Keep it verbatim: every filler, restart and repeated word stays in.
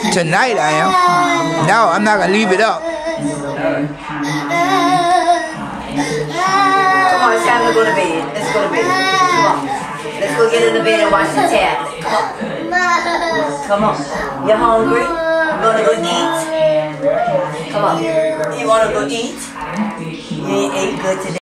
Tonight I am. No, I'm not gonna leave it up. Come on, it's time to go to bed. Let's go to bed. Come on. Let's go get in the bed and watch the tablet. Come on. Come on. You hungry? You wanna go eat? Come on. You wanna go eat? You ain't ate good today.